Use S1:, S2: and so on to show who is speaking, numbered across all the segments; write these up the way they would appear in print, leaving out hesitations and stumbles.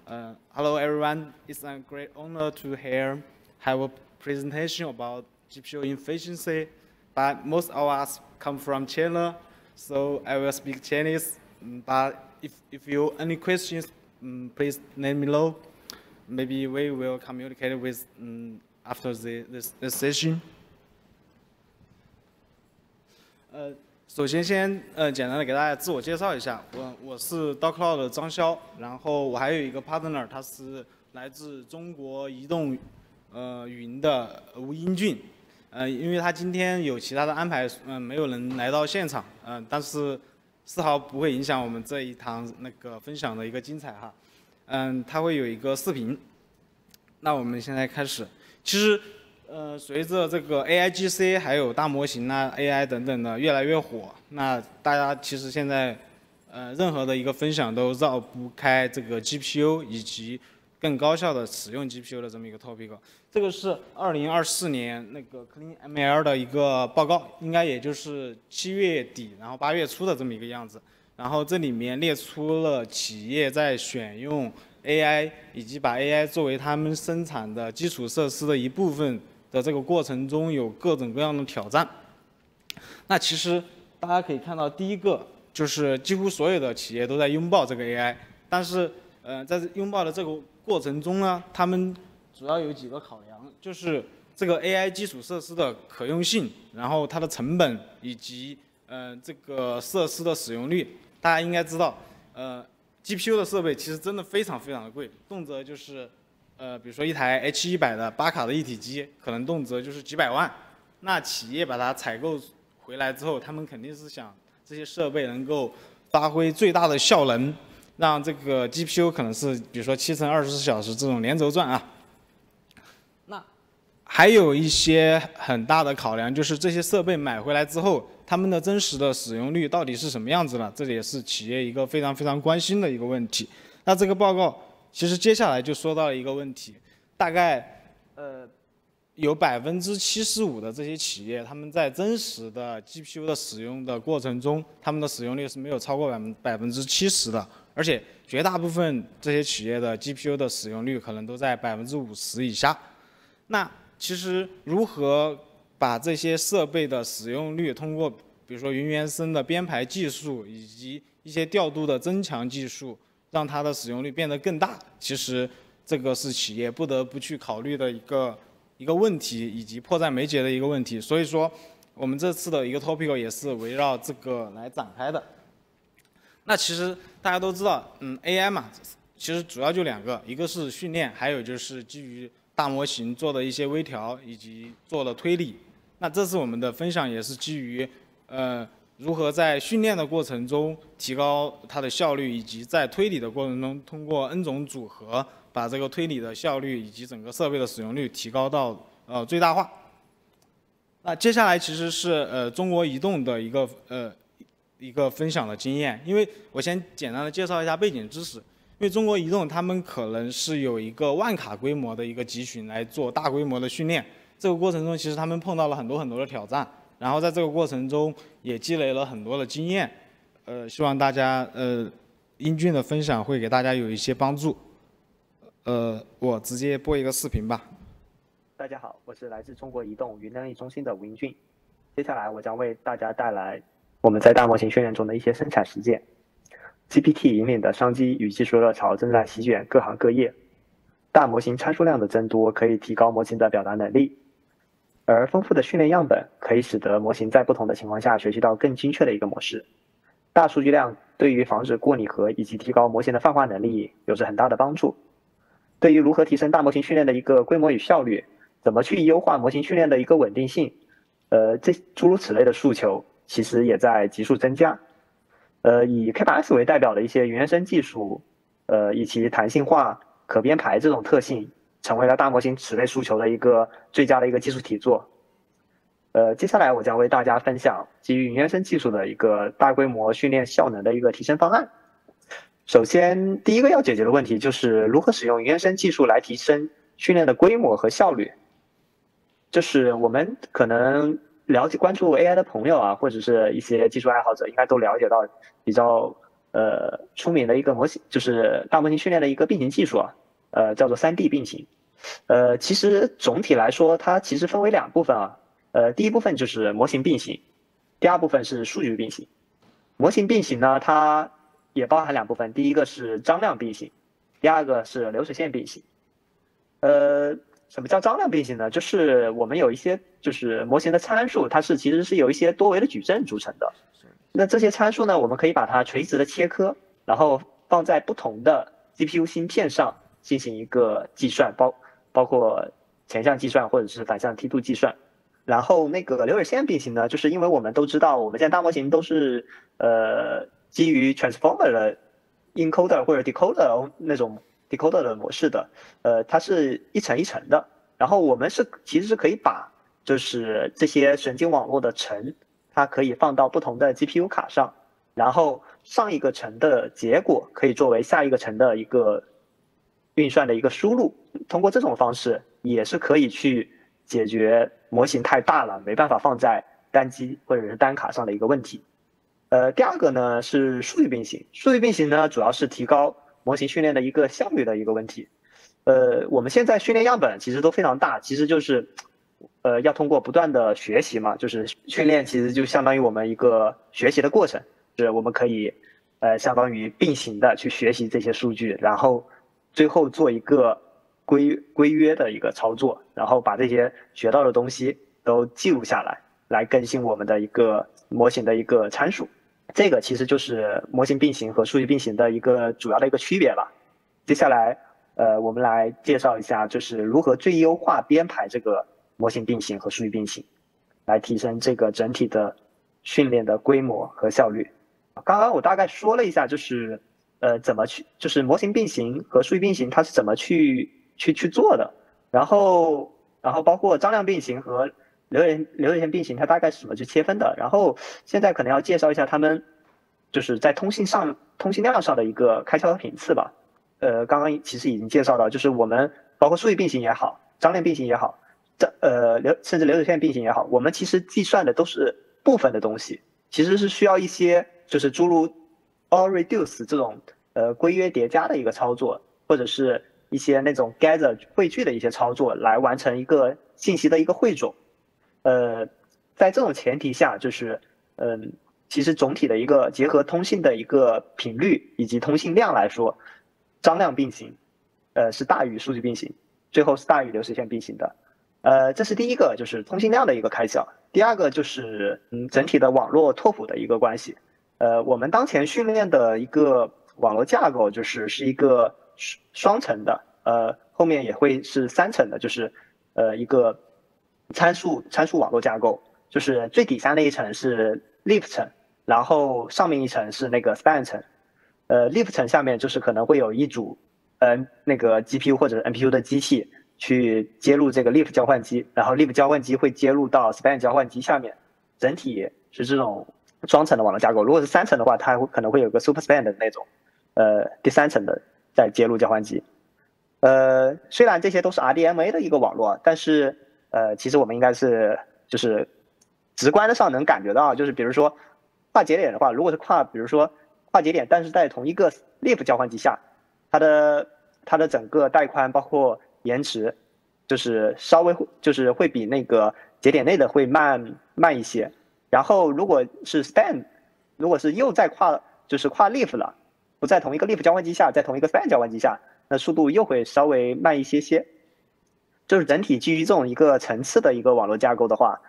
S1: Hello everyone, it's a great honor to have a presentation about GPU efficiency, but most of us come from China, so I will speak Chinese. But if you any questions, please let me know. Maybe we will communicate with after this session. 首先简单的给大家自我介绍一下，我是 DaoCloud 的张潇，然后我还有一个 partner， 他是来自中国移动云的英俊，因为他今天有其他的安排，没有能来到现场，但是丝毫不会影响我们这一堂那个分享的一个精彩哈，他会有一个视频，那我们现在开始，其实。随着这个 AIGC 还有大模型啊、AI 等等的越来越火，那大家其实现在任何的一个分享都绕不开这个 GPU 以及更高效的使用 GPU 的这么一个 topic。这个是2024年那个 CleanML 的一个报告，应该也就是7月底然后8月初的这么一个样子。然后这里面列出了企业在选用 AI 以及把 AI 作为他们生产的基础设施的一部分。的这个过程中有各种各样的挑战。那其实大家可以看到，第一个就是几乎所有的企业都在拥抱这个 AI， 但是在拥抱的这个过程中呢，他们主要有几个考量，就是这个 AI 基础设施的可用性，然后它的成本以及这个设施的使用率。大家应该知道，GPU 的设备其实真的非常非常的贵，动辄就是比如说一台 H100的8卡的一体机，可能动辄就是几百万。那企业把它采购回来之后，他们肯定是想这些设备能够发挥最大的效能，让这个 GPU 可能是比如说7乘24小时这种连轴转啊。那还有一些很大的考量，就是这些设备买回来之后，他们的真实的使用率到底是什么样子呢？这也是企业一个非常非常关心的一个问题。那这个报告。其实接下来就说到了一个问题，大概有75%的这些企业，他们在真实的 GPU 的使用的过程中，他们的使用率是没有超过70%的，而且绝大部分这些企业的 GPU 的使用率可能都在50%以下。那其实如何把这些设备的使用率通过比如说云原生的编排技术以及一些调度的增强技术，让它的使用率变得更大，其实这个是企业不得不去考虑的一个问题，以及迫在眉睫的一个问题。所以说，我们这次的一个 topic 也是围绕这个来展开的。那其实大家都知道，AI 嘛，其实主要就2个，一个是训练，还有就是基于大模型做的一些微调以及做了推理。那这次我们的分享也是基于如何在训练的过程中提高它的效率，以及在推理的过程中通过 N 种组合把这个推理的效率以及整个设备的使用率提高到最大化。那接下来其实是中国移动的一个分享的经验，因为我先简单的介绍一下背景知识。因为中国移动他们可能是有一个万卡规模的一个集群来做大规模的训练，这个过程中其实他们碰到了很多的挑战。然后在这个过程中也积累了很多的经验，希望大家英俊的分享会给大家有一些帮助。我直接播一个视频吧。
S2: 大家好，我是来自中国移动云能力中心的吴英俊。接下来我将为大家带来我们在大模型训练中的一些生产实践。GPT 引领的商机与技术热潮正在席卷各行各业，大模型参数量的增多可以提高模型的表达能力。而丰富的训练样本可以使得模型在不同的情况下学习到更精确的一个模式。大数据量对于防止过拟合以及提高模型的泛化能力有着很大的帮助。对于如何提升大模型训练的一个规模与效率，怎么去优化模型训练的一个稳定性，诸如此类的诉求其实也在急速增加。以 K8S 为代表的一些云原生技术，以及弹性化、可编排这种特性。成为了大模型此类诉求的一个最佳的一个技术体作。接下来我将为大家分享基于云原生技术的一个大规模训练效能的一个提升方案。首先，第一个要解决的问题就是如何使用云原生技术来提升训练的规模和效率。就是我们可能关注 AI 的朋友啊，或者是一些技术爱好者，应该都了解到比较出名的一个模型，就是大模型训练的一个并行技术啊，叫做3D 并行。其实总体来说，它其实分为2部分啊。第一部分就是模型并行，第二部分是数据并行。模型并行呢，它也包含2部分，第一个是张量并行，第二个是流水线并行。什么叫张量并行呢？就是我们有一些就是模型的参数，它其实是由一些多维的矩阵组成的。那这些参数呢，我们可以把它垂直的切割，然后放在不同的 GPU 芯片上进行一个计算，包括前向计算或者是反向梯度计算。然后那个流水线并行呢，就是因为我们都知道，我们现在大模型都是基于 transformer 的 encoder 或者 decoder 那种 decoder 的模式的，它是一层一层的。然后我们其实是可以把就是这些神经网络的层，它可以放到不同的 GPU 卡上，然后上一个层的结果可以作为下一个层的一个运算的一个输入。通过这种方式也是可以去解决模型太大了没办法放在单机或者是单卡上的一个问题。第二个呢是数据并行，数据并行呢主要是提高模型训练的一个效率的一个问题。我们现在训练样本其实都非常大，其实就是要通过不断的学习嘛，就是训练其实就相当于我们一个学习的过程，就是我们可以相当于并行的去学习这些数据，然后最后做一个规约的一个操作，然后把这些学到的东西都记录下来，来更新我们的一个模型的一个参数。这个其实就是模型并行和数据并行的一个主要的一个区别吧。接下来我们来介绍一下就是如何最优化编排这个模型并行和数据并行，来提升这个整体的训练的规模和效率。刚刚我大概说了一下，就是怎么去，就是模型并行和数据并行它是怎么去做的，然后包括张量并行和流水线并行它大概是怎么去切分的。然后现在可能要介绍一下他们就是在通信量上的一个开销和频次吧。刚刚其实已经介绍到，就是我们包括数据并行也好，张量并行也好，甚至流水线并行也好，我们其实计算的都是部分的东西，其实是需要一些就是诸如 all reduce 这种规约叠加的一个操作，或者是一些那种 gather 汇聚的一些操作来完成一个信息的一个汇总。在这种前提下，就是其实总体的一个结合通信的一个频率以及通信量来说，张量并行是大于数据并行，最后是大于流水线并行的。这是第一个，就是通信量的一个开销。第二个就是整体的网络拓扑的一个关系。我们当前训练的一个网络架构就是一个双层的，后面也会是3层的，就是一个参数网络架构，就是最底下那一层是 leaf 层，然后上面一层是那个 span 层。leaf 层下面就是可能会有一组那个 GPU 或者 NPU 的机器去接入这个 leaf 交换机，然后 leaf 交换机会接入到 span 交换机下面，整体是这种双层的网络架构。如果是3层的话，它可能会有个 super span 的那种第3层的再接入交换机。虽然这些都是 RDMA 的一个网络，但是其实我们应该是就是直观的上能感觉到，就是比如说跨节点的话，如果是比如说跨节点，但是在同一个 leaf 交换机下，它的整个带宽包括延迟，就是稍微就是会比那个节点内的会慢一些。然后如果是 span， 如果是又在跨 leaf 了，不在同一个 leaf 交换机下，在同一个 span 交换机下，那速度又会稍微慢一些些。就是整体基于这种一个层次的一个网络架构的话，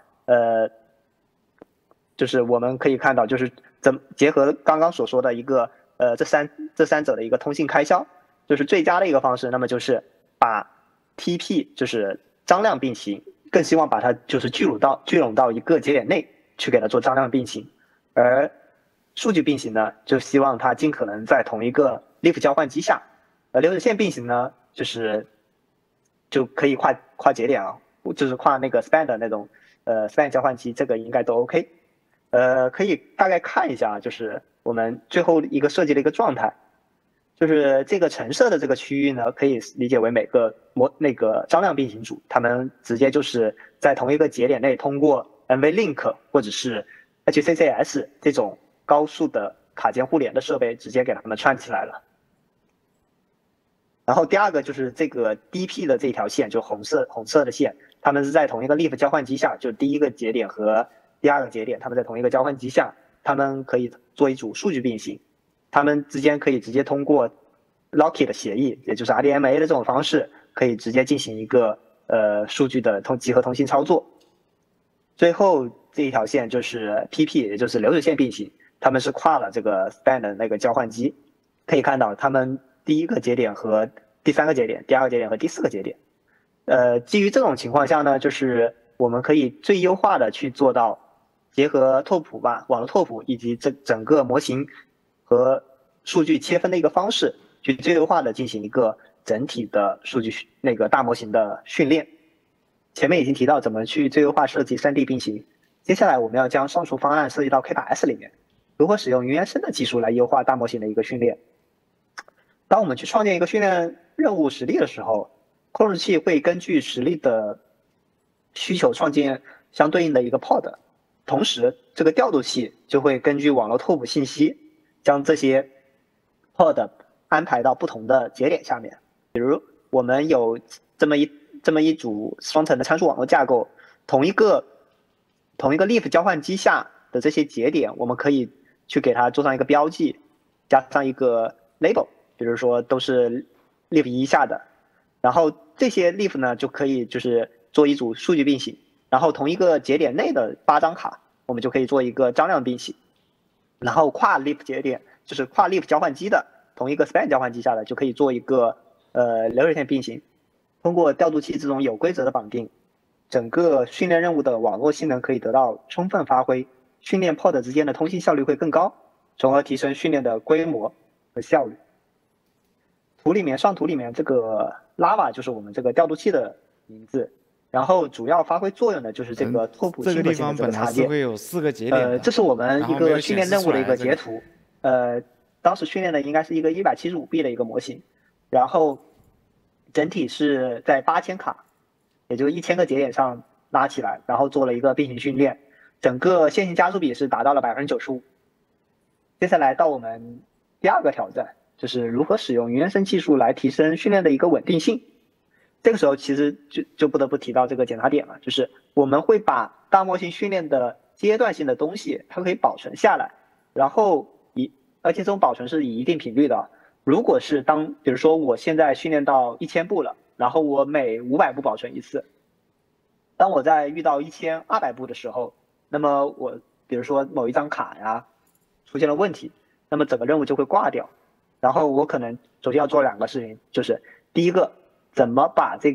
S2: 就是我们可以看到，就是结合刚刚所说的一个这三者的一个通信开销，就是最佳的一个方式。那么就是把 TP 就是张量并行，更希望把它就是聚拢到一个节点内去给它做张量并行，而数据并行呢，就希望它尽可能在同一个 leaf 交换机下。流水线并行呢，就可以跨节点啊，就是跨那个 span 的那种span 交换机，这个应该都 OK。可以大概看一下，就是我们最后一个设计的一个状态，就是这个橙色的这个区域呢，可以理解为每个那个张量并行组，它们直接就是在同一个节点内通过 NVLink 或者是 HCCS 这种高速的卡间互联的设备直接给它们串起来了。然后第二个就是这个 DP 的这条线，就红色的线，它们是在同一个 leaf 交换机下，就第一个节点和第二个节点，它们在同一个交换机下，它们可以做一组数据并行，它们之间可以直接通过 Locky 的协议，也就是 RDMA 的这种方式，可以直接进行一个数据的集合通信操作。最后这一条线就是 PP， 也就是流水线并行，它们是跨了这个 span 的那个交换机，可以看到它们第一个节点和第三个节点，第二个节点和第四个节点。基于这种情况下呢，就是我们可以最优化的去做到结合拓扑吧，网络拓扑以及整个模型和数据切分的一个方式，去最优化的进行一个整体的数据那个大模型的训练。前面已经提到怎么去最优化设计 3D 并行，接下来我们要将上述方案设计到 K8S 里面，如何使用云原生的技术来优化大模型的一个训练。当我们去创建一个训练任务实例的时候，控制器会根据实例的需求创建相对应的一个 pod， 同时这个调度器就会根据网络拓扑信息，将这些 pod 安排到不同的节点下面。比如我们有这么一组双层的参数网络架构，同一个 leaf 交换机下的这些节点，我们可以去给它做上一个标记，加上一个 label， 比如说都是 leaf 1下的，然后这些 leaf 呢就可以就是做一组数据并行，然后同一个节点内的8张卡，我们就可以做一个张量并行，然后跨 leaf 节点就是跨 leaf 交换机的同一个 span 交换机下的就可以做一个流水线并行。通过调度器这种有规则的绑定，整个训练任务的网络性能可以得到充分发挥，训练 pod 之间的通信效率会更高，从而提升训练的规模和效率。上图里面这个 lava 就是我们这个调度器的名字，然后主要发挥作用的就是这个拓扑性和性的这个插件。
S1: 会有4个节点
S2: 这是我们一个训练任务的一个截图。当时训练的应该是一个175B 的一个模型，然后整体是在8000卡，也就是1000个节点上拉起来，然后做了一个并行训练，整个线性加速比是达到了 95%。接下来到我们第二个挑战，就是如何使用云原生技术来提升训练的一个稳定性。这个时候其实就不得不提到这个检查点了，就是我们会把大模型训练的阶段性的东西，它可以保存下来，然后而且这种保存是以一定频率的。如果是比如说我现在训练到1000步了，然后我每500步保存一次，当我在遇到1200步的时候，那么我比如说某一张卡呀出现了问题，那么整个任务就会挂掉。然后我可能首先要做2个事情，就是第一个，怎么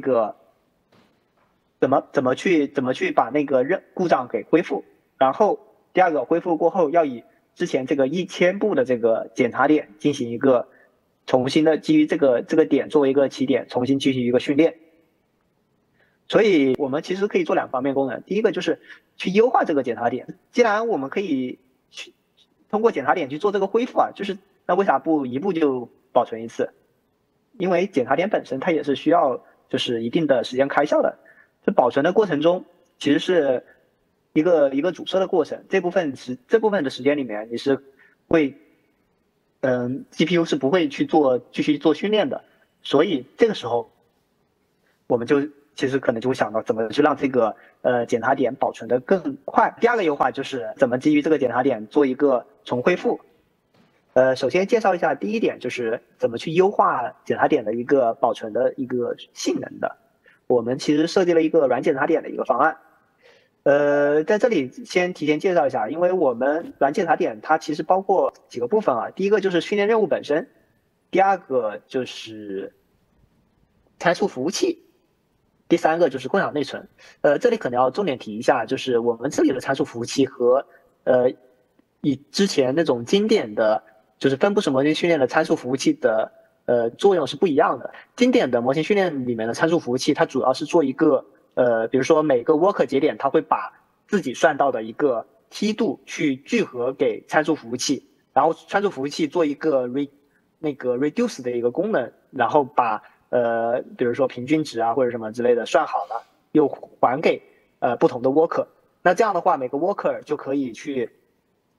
S2: 去把那个故障给恢复，然后第二个恢复过后要以之前这个1000步的这个检查点进行一个重新的基于这个点作为一个起点重新进行一个训练。所以我们其实可以做2方面功能，第一个就是去优化这个检查点，既然我们可以去通过检查点去做这个恢复啊，就是那为啥不一步就保存一次？因为检查点本身它也是需要就是一定的时间开销的，这保存的过程中其实是一个阻塞的过程，这部分的时间里面你是会GPU 是不会去继续做训练的，所以这个时候我们就其实可能就会想到怎么去让这个检查点保存的更快。第二个优化就是怎么基于这个检查点做一个重恢复。首先介绍一下第一点，就是怎么去优化检查点的一个保存的一个性能的。我们其实设计了一个软检查点的一个方案。在这里先提前介绍一下，因为我们软检查点它其实包括几个部分啊。第一个就是训练任务本身，第二个就是参数服务器，第三个就是共享内存。这里可能要重点提一下，就是我们这里的参数服务器和以之前那种经典的就是分布式模型训练的参数服务器的作用是不一样的。经典的模型训练里面的参数服务器，它主要是做一个比如说每个 worker 节点，它会把自己算到的一个梯度去聚合给参数服务器，然后参数服务器做一个 reduce 的一个功能，然后把比如说平均值啊或者什么之类的算好了，又还给不同的 worker。那这样的话，每个 worker 就可以去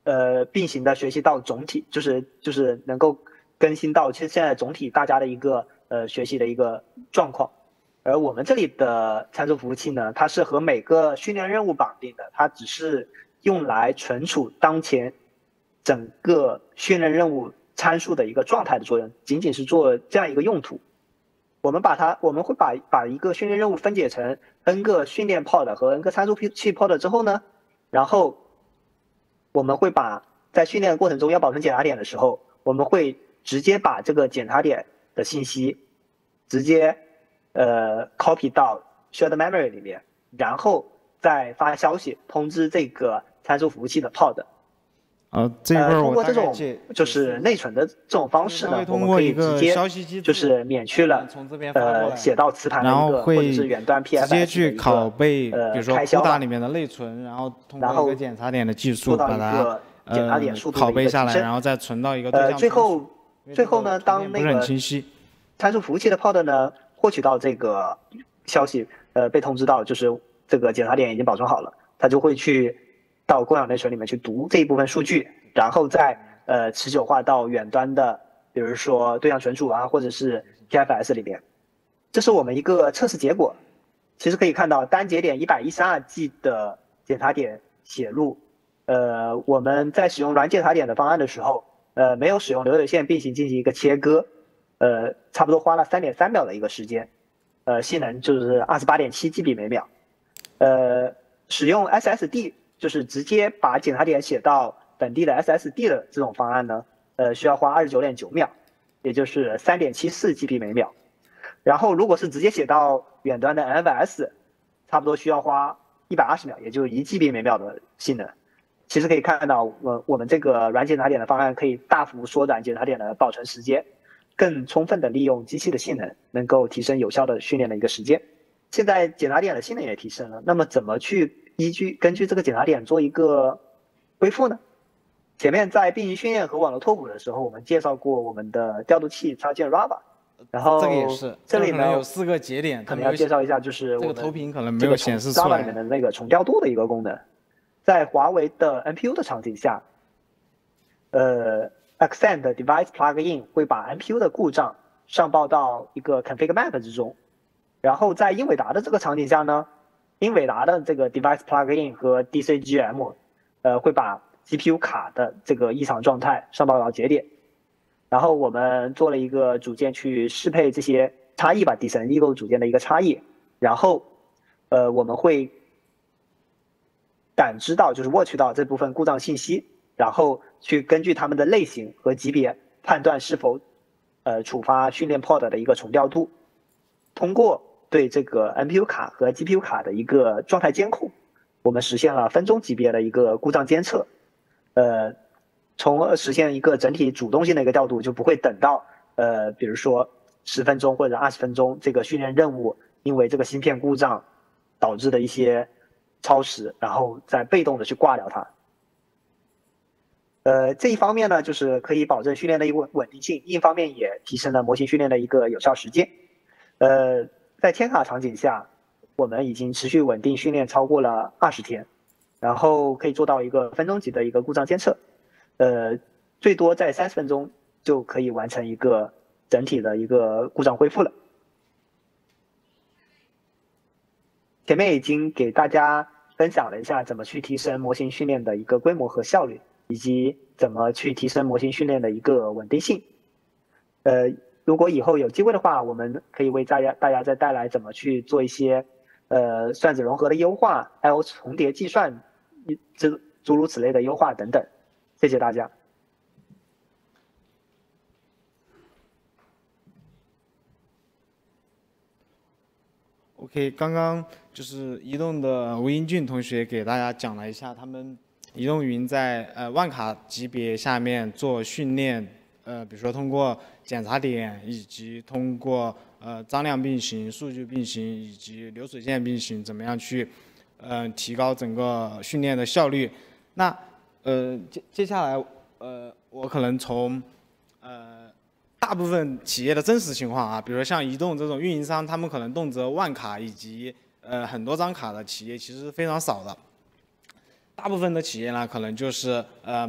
S2: 并行的学习到总体，就是能够更新到现在总体大家的一个学习的一个状况。而我们这里的参数服务器呢，它是和每个训练任务绑定的，它只是用来存储当前整个训练任务参数的一个状态的作用，仅仅是做这样一个用途。我们会把一个训练任务分解成 n 个训练 pod 和 n 个参数器 pod 之后呢，然后我们会在训练过程中要保存检查点的时候，我们会直接把这个检查点的信息直接copy 到 shared memory 里面，然后再发消息通知这个参数服务器的 pod。
S1: 这一块
S2: 通过这种就是内存的这种方式呢，我们可以直接就是免去了写到磁盘的一个或者是远端 PFS
S1: 直接去拷贝，比如说 CUDA 里面的内存，然后通过一个检查点的技术把它拷贝下来，然后再存到一个对象。
S2: 最后呢，当那个参数服务器的 pod 呢获取到这个消息，被通知到就是这个检查点已经保存好了，它就会去到共享内存里面去读这一部分数据，然后再持久化到远端的，比如说对象存储啊，或者是 PFS 里面。这是我们一个测试结果。其实可以看到单节点 112G 的检查点写入，我们在使用软检查点的方案的时候，没有使用流水线并行进行一个切割，差不多花了3.3秒的一个时间，性能就是28.7 GB 每秒。使用 SSD 就是直接把检查点写到本地的 SSD 的这种方案呢，需要花29.9秒，也就是3.74 GB 每秒。然后如果是直接写到远端的 NFS， 差不多需要花120秒，也就是1 GB 每秒的性能。其实可以看到，我们这个软检查点的方案可以大幅缩短检查点的保存时间，更充分的利用机器的性能，能够提升有效的训练的一个时间。现在检查点的性能也提升了，那么怎么去根据这个检查点做一个恢复呢？前面在并行训练和网络拓扑的时候，我们介绍过我们的调度器插件 Rava， 然后
S1: 这个也是，
S2: 这里呢
S1: 有4个节点，
S2: 可能要介绍一下，就是我们
S1: 这个投屏可能没有显示出来
S2: 里面的那个重调度的一个功能。在华为的 NPU 的场景下，accent device plugin 会把 NPU 的故障上报到一个 config map 之中。然后在英伟达的这个场景下呢，英伟达的这个 device plugin 和 DCGM，会把 GPU 卡的这个异常状态上报到节点。然后我们做了一个组件去适配这些差异吧，底层异构组件的一个差异。然后我们会感知到，就是获取到这部分故障信息，然后去根据它们的类型和级别判断是否触发训练 pod 的一个重调度。通过对这个 NPU 卡和 GPU 卡的一个状态监控，我们实现了分钟级别的一个故障监测，从而实现一个整体主动性的一个调度，就不会等到比如说10分钟或者20分钟这个训练任务因为这个芯片故障导致的一些超时，然后再被动的去挂掉它。这一方面呢，就是可以保证训练的一个稳定性，另一方面也提升了模型训练的一个有效时间。在天卡场景下，我们已经持续稳定训练超过了20天，然后可以做到一个分钟级的一个故障监测，最多在30分钟就可以完成一个整体的一个故障恢复了。前面已经给大家分享了一下怎么去提升模型训练的一个规模和效率，以及怎么去提升模型训练的一个稳定性。如果以后有机会的话，我们可以为大家再带来怎么去做一些算子融合的优化，还有重叠计算诸如此类的优化等等。谢谢大家。
S1: OK， 刚刚就是移动的吴英俊同学给大家讲了一下他们移动云在万卡级别下面做训练，比如说通过检查点，以及通过张量并行、数据并行以及流水线并行，怎么样去提高整个训练的效率。那接下来我可能从大部分企业的真实情况啊，比如像移动这种运营商，他们可能动辄万卡以及很多张卡的企业其实是非常少的。 大部分的企业呢，可能就是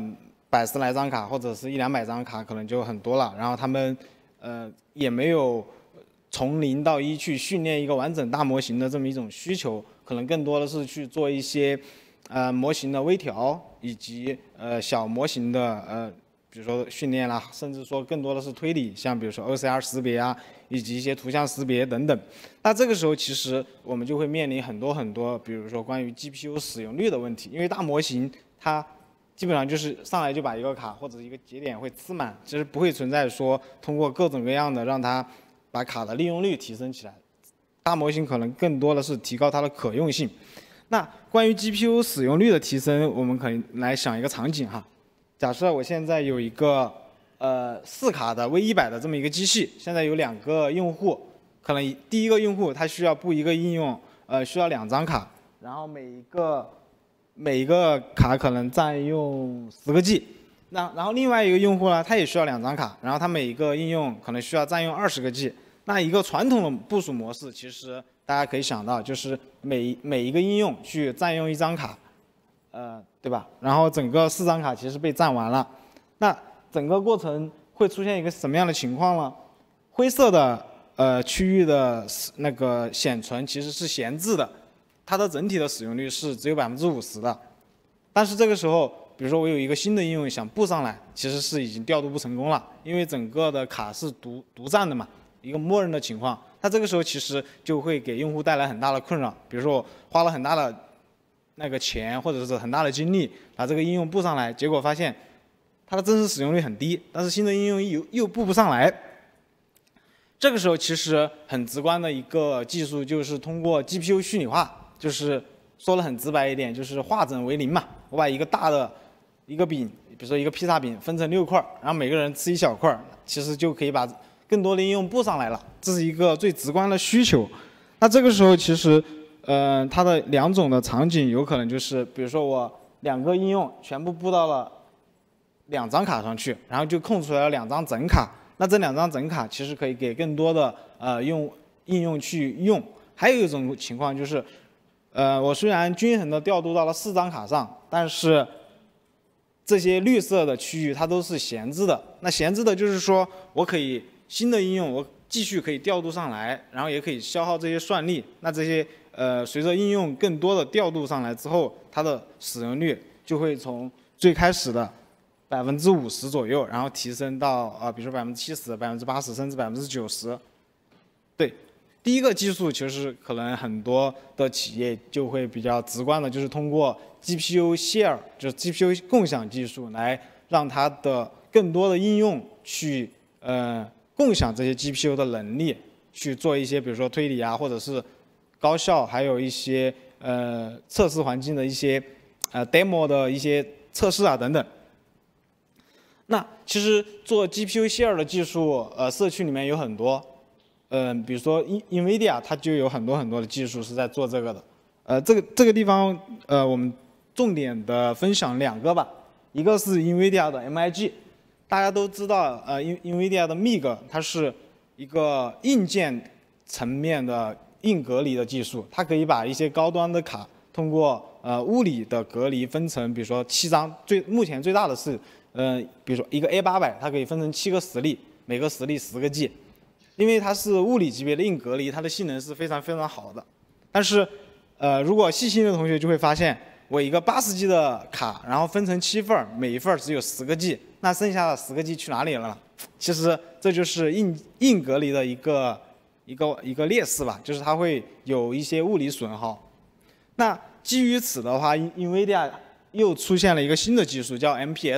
S1: 110来张卡或者是100-200张卡，可能就很多了。然后他们也没有从0到1去训练一个完整大模型的这么一种需求，可能更多的是去做一些模型的微调，以及小模型的比如说训练啦，甚至说更多的是推理，像比如说 OCR 识别啊，以及一些图像识别等等。那这个时候其实我们就会面临很多，比如说关于 GPU 使用率的问题，因为大模型它基本上就是上来就把一个卡或者一个节点会吃满，其实不会存在说通过各种各样的让它把卡的利用率提升起来。大模型可能更多的是提高它的可用性。那关于 GPU 使用率的提升，我们可以来想一个场景哈。假设我现在有一个4卡的 V100的这么一个机器，现在有2个用户，可能第一个用户他需要布一个应用，需要2张卡，然后每一个卡可能占用10个 G。然后另外一个用户呢，他也需要2张卡，然后他每一个应用可能需要占用20个 G。那一个传统的部署模式，其实大家可以想到，就是每一个应用去占用1张卡。对吧？然后整个4张卡其实被占完了，那整个过程会出现一个什么样的情况呢？灰色的区域的那个显存其实是闲置的，它的整体的使用率是只有50%的。但是这个时候，比如说我有一个新的应用想布上来，其实是已经调度不成功了，因为整个的卡是独占的嘛，一个默认的情况。它这个时候其实就会给用户带来很大的困扰，比如说我花了很大的那个钱或者是很大的精力把这个应用布上来，结果发现它的真实使用率很低，但是新的应用又布不上来。这个时候其实很直观的一个技术就是通过 GPU 虚拟化，就是说的很直白一点，就是化整为零嘛。我把一个大的一个饼，比如说一个披萨饼分成6块，然后每个人吃1小块，其实就可以把更多的应用布上来了。这是一个最直观的需求。那这个时候其实它的2种的场景有可能就是，比如说我2个应用全部布到了2张卡上去，然后就空出来了2张整卡。那这2张整卡其实可以给更多的应用去用。还有一种情况就是，我虽然均衡的调度到了4张卡上，但是这些绿色的区域它都是闲置的。那闲置的就是说我可以新的应用我继续可以调度上来，然后也可以消耗这些算力。那这些随着应用更多的调度上来之后，它的使用率就会从最开始的50%左右，然后提升到比如说70%、80%甚至90%。对，第一个技术其实可能很多的企业就会比较直观的，就是通过 GPU share， 就是 GPU 共享技术来让它的更多的应用去共享这些 GPU 的能力，去做一些比如说推理啊，或者是高效，还有一些测试环境的一些demo 的一些测试啊等等。那其实做 GPU share 的技术，社区里面有很多，比如说 NVIDIA 它就有很多的技术是在做这个的。这个地方我们重点的分享2个吧，一个是 NVIDIA 的 MIG。大家都知道，NVIDIA 的 MIG 它是一个硬件层面的硬隔离的技术，它可以把一些高端的卡通过物理的隔离分成，比如说7张，目前最大的是比如说一个 A800，它可以分成7个实例，每个实例10个 G， 因为它是物理级别的硬隔离，它的性能是非常好的。但是如果细心的同学就会发现，我一个80 G 的卡，然后分成7份，每一份只有10个 G， 那剩下的10个 G 去哪里了呢？其实这就是硬隔离的一个劣势吧，就是它会有一些物理损耗。那基于此的话 ，NVIDIA 又出现了一个新的技术，叫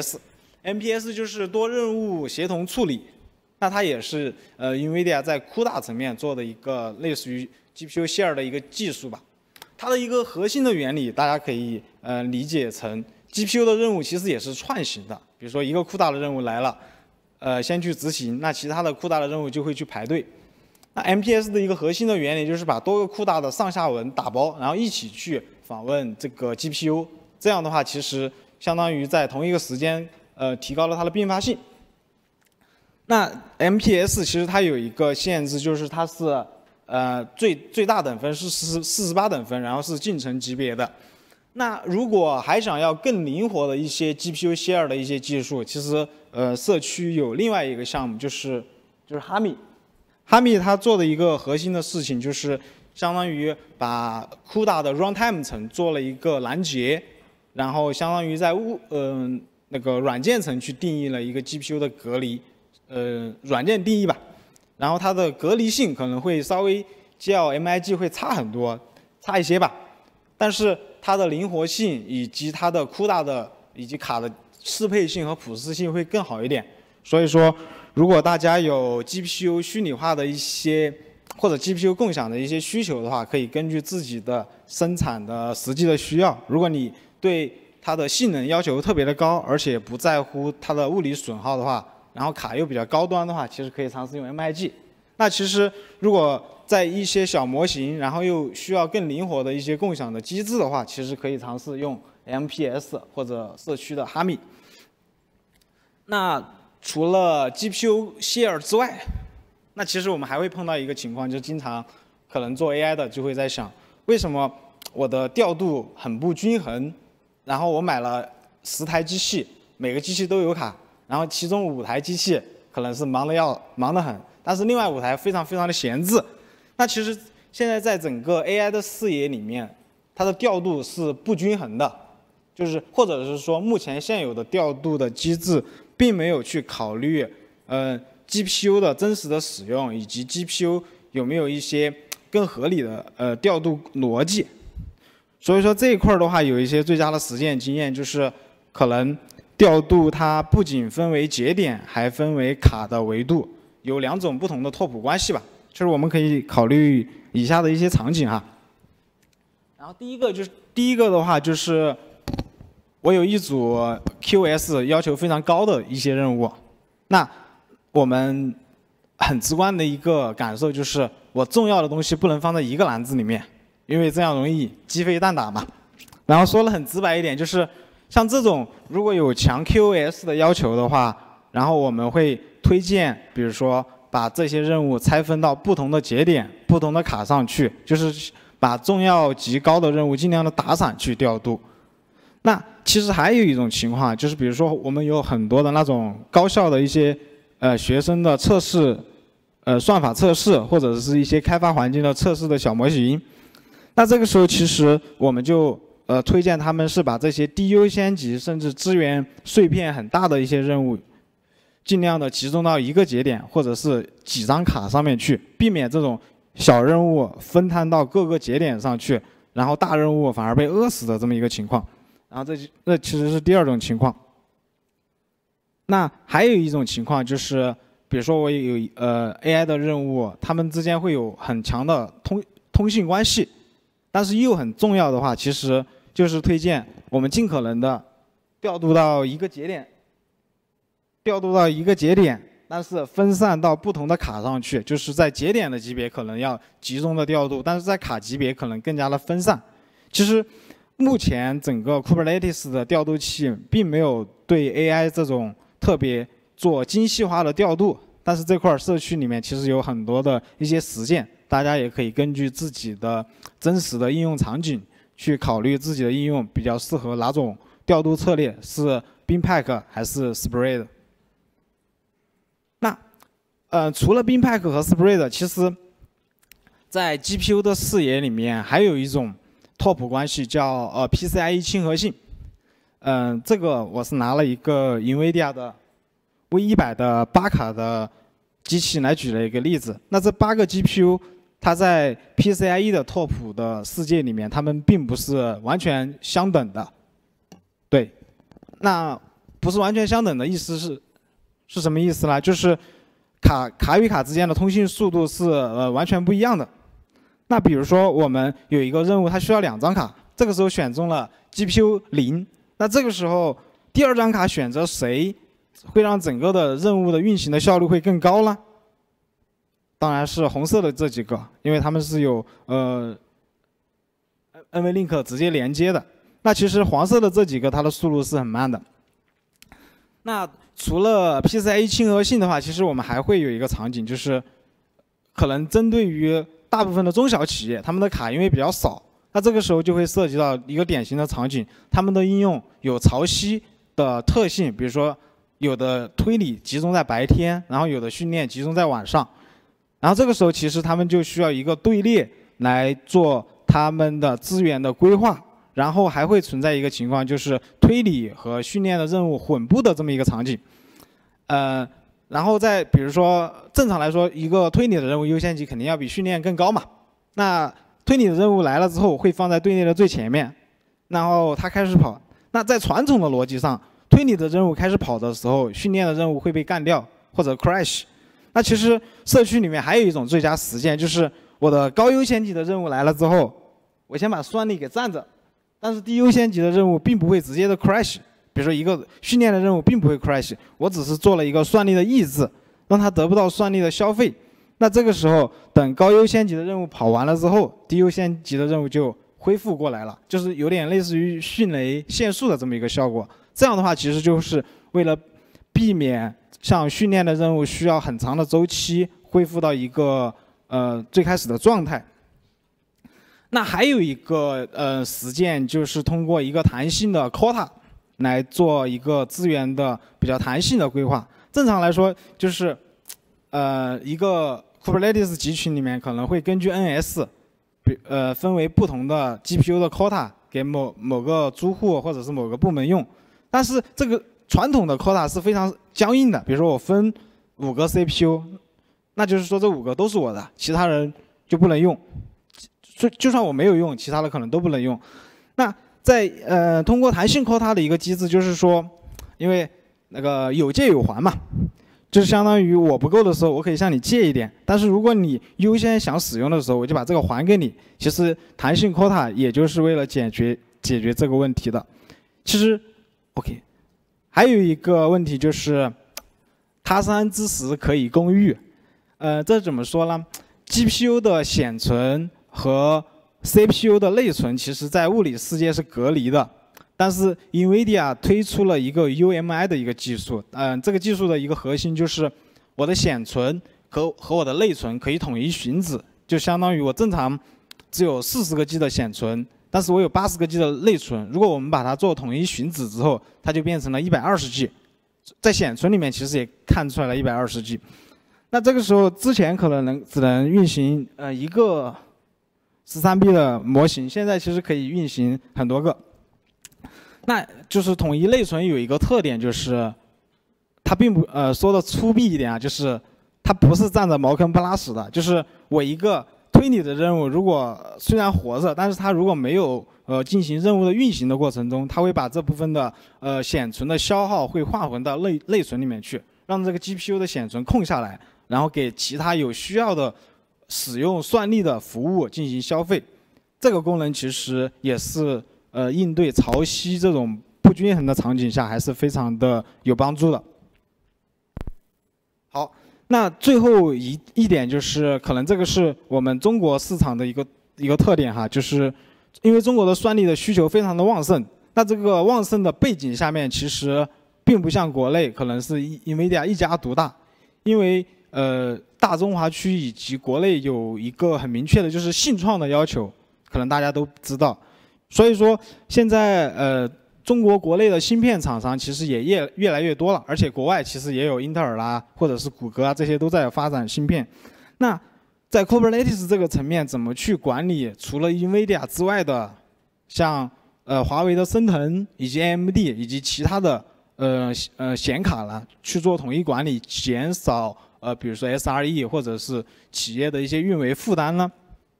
S1: NPS。NPS 就是多任务协同处理。那它也是NVIDIA 在CUDA层面做的一个类似于 GPU share 的一个技术吧。它的一个核心的原理，大家可以理解成 GPU 的任务其实也是串行的。比如说一个CUDA的任务来了，先去执行，那其他的CUDA的任务就会去排队。那 MPS 的一个核心的原理就是把多个CUDA的上下文打包，然后一起去访问这个 GPU。这样的话，其实相当于在同一个时间，提高了它的并发性。那 MPS 其实它有一个限制，就是它是最大等分是48等分，然后是进程级别的。 那如果还想要更灵活的一些 GPU share 的一些技术，其实社区有另外一个项目，就是哈密。哈密它做的一个核心的事情就是相当于把 CUDA 的 runtime 层做了一个拦截，然后相当于在那个软件层去定义了一个 GPU 的隔离，软件定义吧。然后它的隔离性可能会稍微较 MIG 会差很多，差一些吧。但是它的灵活性以及它的 CUDA 的以及卡的适配性和普适性会更好一点。所以说，如果大家有 GPU 虚拟化的一些或者 GPU 共享的一些需求的话，可以根据自己的生产的实际的需要。如果你对它的性能要求特别的高，而且不在乎它的物理损耗的话，然后卡又比较高端的话，其实可以尝试用 MIG。那其实如果在一些小模型，然后又需要更灵活的一些共享的机制的话，其实可以尝试用 MPS 或者社区的哈密。那除了 GPU share 之外，那其实我们还会碰到一个情况，就经常可能做 AI 的就会在想，为什么我的调度很不均衡？然后我买了10台机器，每个机器都有卡，然后其中5台机器可能是忙得很，但是另外5台非常的闲置。那其实现在在整个 AI 的视野里面，它的调度是不均衡的，就是或者是说目前现有的调度的机制并没有去考虑GPU 的真实的使用，以及 GPU 有没有一些更合理的调度逻辑。所以说这一块的话，有一些最佳的实践经验，就是可能调度它不仅分为节点，还分为卡的维度，有2种不同的拓扑关系吧。就是我们可以考虑以下的一些场景哈。然后第一个的话就是我有一组 QoS 要求非常高的一些任务，那我们很直观的一个感受就是，我重要的东西不能放在一个篮子里面，因为这样容易鸡飞蛋打嘛。然后说了很直白一点，就是像这种如果有强 QoS 的要求的话，然后我们会推荐，比如说把这些任务拆分到不同的节点、不同的卡上去，就是把重要级高的任务尽量的打散去调度。那其实还有一种情况，就是比如说我们有很多的那种高校的一些学生的测试，算法测试或者是一些开发环境的测试的小模型。那这个时候其实我们就推荐他们是把这些低优先级甚至资源碎片很大的一些任务，尽量的集中到一个节点或者是几张卡上面去，避免这种小任务分摊到各个节点上去，然后大任务反而被饿死的这么一个情况。然后这其实是第2种情况。那还有一种情况就是，比如说我有AI 的任务，它们之间会有很强的通信关系，但是又很重要的话，其实就是推荐我们尽可能的调度到一个节点，但是分散到不同的卡上去，就是在节点的级别可能要集中的调度，但是在卡级别可能更加的分散。其实目前整个 Kubernetes 的调度器并没有对 AI 这种特别做精细化的调度，但是这块社区里面其实有很多的一些实践，大家也可以根据自己的真实的应用场景去考虑自己的应用比较适合哪种调度策略，是 Bin-Pack 还是 Spread。那除了 Bin-Pack 和 Spread， 其实在 GPU 的视野里面还有一种拓扑关系叫PCIe 亲和性。这个我是拿了一个 NVIDIA 的 V100的8卡的机器来举了一个例子。那这8个 GPU， 它在 PCIe 的拓扑的世界里面，它们并不是完全相等的。对，那不是完全相等的意思是什么意思呢？就是卡与卡之间的通信速度是完全不一样的。那比如说我们有一个任务，它需要2张卡，这个时候选中了 GPU 0，那这个时候第2张卡选择谁会让整个的任务的运行的效率会更高呢？当然是红色的这几个，因为它们是有NVLink 直接连接的。那其实黄色的这几个它的速度是很慢的。那除了 PCIe 亲和性的话，其实我们还会有一个场景，就是可能针对于大部分的中小企业，他们的卡因为比较少， 那这个时候就会涉及到一个典型的场景，他们的应用有潮汐的特性，比如说有的推理集中在白天，然后有的训练集中在晚上。然后这个时候其实他们就需要一个队列来做他们的资源的规划，然后还会存在一个情况，就是推理和训练的任务混布的这么一个场景。然后再比如说正常来说，一个推理的任务优先级肯定要比训练更高嘛。那推理的任务来了之后会放在队列的最前面，然后它开始跑。那在传统的逻辑上，推理的任务开始跑的时候，训练的任务会被干掉或者 crash。那其实社区里面还有一种最佳实践，就是我的高优先级的任务来了之后，我先把算力给占着，但是低优先级的任务并不会直接的 crash。比如说一个训练的任务并不会 crash， 我只是做了一个算力的抑制，让它得不到算力的消费。那这个时候，等高优先级的任务跑完了之后，低优先级的任务就恢复过来了，就是有点类似于迅雷限速的这么一个效果。这样的话，其实就是为了避免像训练的任务需要很长的周期恢复到一个最开始的状态。那还有一个实践，就是通过一个弹性的 quota 来做一个资源的比较弹性的规划。正常来说，就是一个 Kubernetes 集群里面可能会根据 NS， 分为不同的 GPU 的 quota 给某个租户或者是某个部门用。但是这个传统的 quota 是非常僵硬的，比如说我分5个 CPU， 那就是说这5个都是我的，其他人就不能用。就算我没有用，其他的可能都不能用。那在通过弹性 quota 的一个机制，就是说，因为那个有借有还嘛，就是相当于我不够的时候，我可以向你借一点，但是如果你优先想使用的时候，我就把这个还给你。其实弹性 quota 也就是为了解决这个问题的。其实 OK， 还有一个问题就是他山之石可以攻玉。这怎么说呢 ？GPU 的显存和 CPU 的内存其实在物理世界是隔离的，但是 NVIDIA 推出了一个 UMI 的一个技术，这个技术的一个核心就是我的显存和我的内存可以统一寻址，就相当于我正常只有40个 G 的显存，但是我有80个 G 的内存，如果我们把它做统一寻址之后，它就变成了120 G， 在显存里面其实也看出来了120 G。那这个时候之前可能只能运行一个13B 的模型，现在其实可以运行很多个。那就是统一内存有一个特点，就是它并不说的粗鄙一点啊，就是它不是占着茅坑不拉屎的。就是我一个推理的任务，如果虽然活着，但是它如果没有进行任务的运行的过程中，它会把这部分的显存的消耗会划分到内存里面去，让这个 GPU 的显存空下来，然后给其他有需要的使用算力的服务进行消费。这个功能其实也是应对潮汐这种不均衡的场景下还是非常的有帮助的。好，那最后一点就是，可能这个是我们中国市场的一个特点哈，就是因为中国的算力的需求非常的旺盛，那这个旺盛的背景下面，其实并不像国内可能是NVIDIA一家独大，因为大中华区以及国内有一个很明确的就是信创的要求，可能大家都知道。所以说现在中国国内的芯片厂商其实也越来越多了，而且国外其实也有英特尔啦，或者是谷歌啊，这些都在发展芯片。那在 Kubernetes 这个层面，怎么去管理除了 NVIDIA 之外的，像华为的升腾以及 AMD 以及其他的显卡呢，去做统一管理，减少比如说 SRE 或者是企业的一些运维负担呢？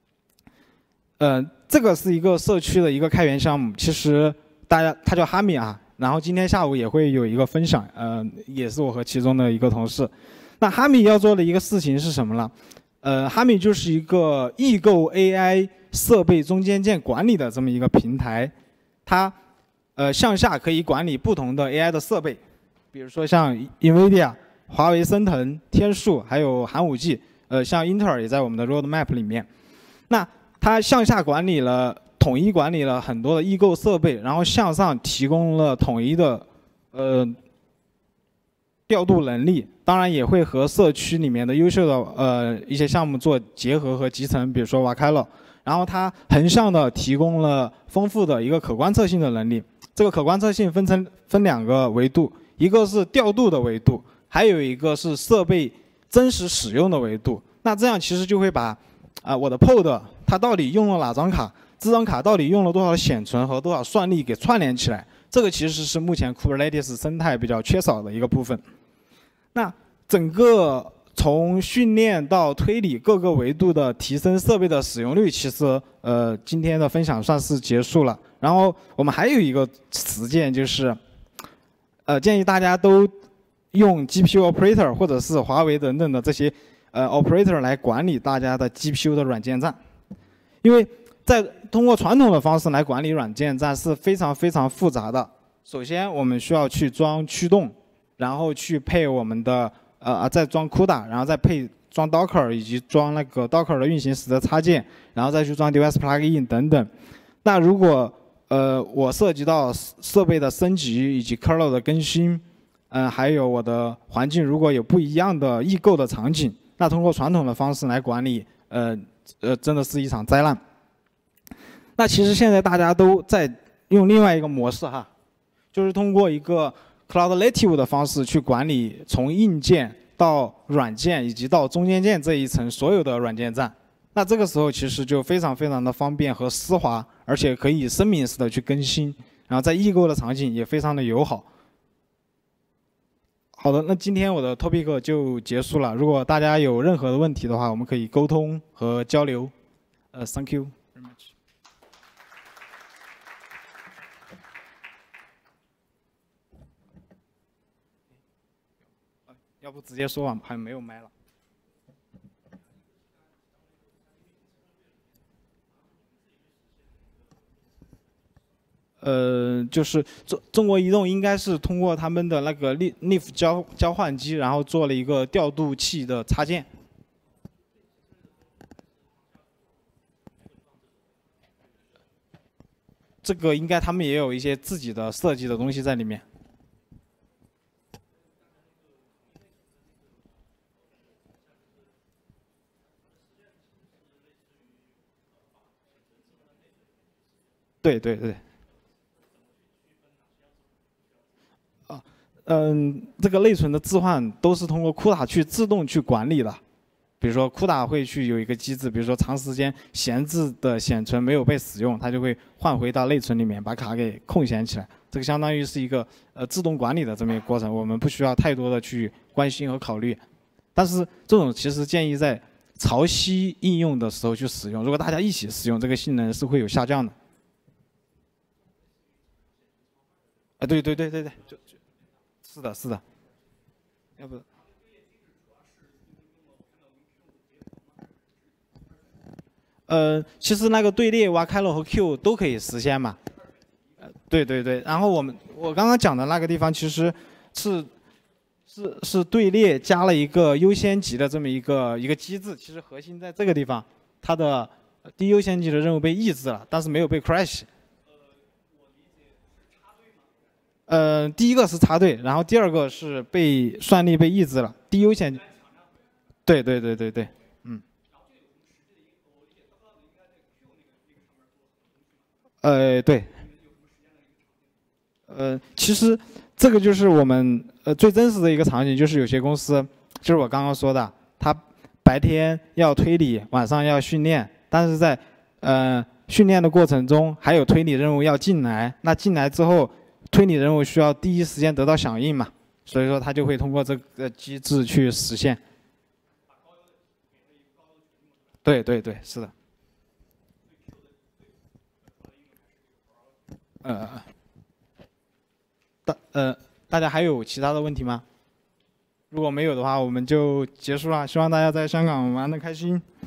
S1: 这个是一个社区的一个开源项目，其实它叫哈密啊，然后今天下午也会有一个分享，也是我和其中的一个同事。那哈密要做的一个事情是什么呢？哈密就是一个异构 AI 设备中间件管理的这么一个平台，它向下可以管理不同的 AI 的设备，比如说像 NVIDIA、华为升腾、天数，还有寒武纪，像英特尔也在我们的 roadmap 里面。那它向下统一管理了很多的异构设备，然后向上提供了统一的调度能力，当然也会和社区里面的优秀的一些项目做结合和集成，比如说 WaKalo， 然后它横向的提供了丰富的一个可观测性的能力。这个可观测性分两个维度，一个是调度的维度，还有一个是设备真实使用的维度。那这样其实就会把我的 pod 它到底用了哪张卡，这张卡到底用了多少显存和多少算力给串联起来。这个其实是目前 Kubernetes 生态比较缺少的一个部分。那整个从训练到推理各个维度的提升设备的使用率，其实今天的分享算是结束了。然后我们还有一个实践就是，建议大家都用 GPU operator 或者是华为等等的这些operator 来管理大家的 GPU 的软件站，因为通过传统的方式来管理软件站是非常非常复杂的。首先我们需要去装驱动，然后去配我们的再装 CUDA， 然后再配装 Docker 以及装那个 Docker 的运行时的插件，然后再去装 device plugin 等等。那如果我涉及到设备的升级以及 kernel 的更新，还有我的环境如果有不一样的异构的场景，那通过传统的方式来管理，真的是一场灾难。那其实现在大家都在用另外一个模式哈，就是通过一个 cloud native 的方式去管理从硬件到软件以及到中间件这一层所有的软件站。那这个时候其实就非常非常的方便和丝滑，而且可以生命式的去更新，然后在异构的场景也非常的友好。好的，那今天我的 topic 就结束了。如果大家有任何的问题的话，我们可以沟通和交流。Thank you very much。要不直接说完，还没有麦了。就是中国移动应该是通过他们的那个 NIF 交换机，然后做了一个调度器的插件。这个应该他们也有一些自己的设计的东西在里面。对对对。这个内存的置换都是通过 CUDA 去自动去管理的。比如说 CUDA 会去有一个机制，比如说长时间闲置的显存没有被使用，它就会换回到内存里面，把卡给空闲起来。这个相当于是一个自动管理的这么一个过程，我们不需要太多的去关心和考虑。但是这种其实建议在潮汐应用的时候去使用，如果大家一起使用，这个性能是会有下降的。对对对对对，是的，是的。要不，其实那个队列挖开了和 Q 都可以实现嘛。对对对。然后我刚刚讲的那个地方其实是队列加了一个优先级的这么一个机制，其实核心在这个地方，它的低优先级的任务被抑制了，但是没有被 crash。第一个是插队，然后第二个是算力被抑制了，低优先。对对对对对，嗯。对。其实这个就是我们最真实的一个场景，就是有些公司，就是我刚刚说的，它白天要推理，晚上要训练，但是在训练的过程中还有推理任务要进来，那进来之后。推理任务需要第一时间得到响应嘛，所以说它就会通过这个机制去实现。对对对，是的。大家还有其他的问题吗？如果没有的话，我们就结束了。希望大家在香港玩得开心。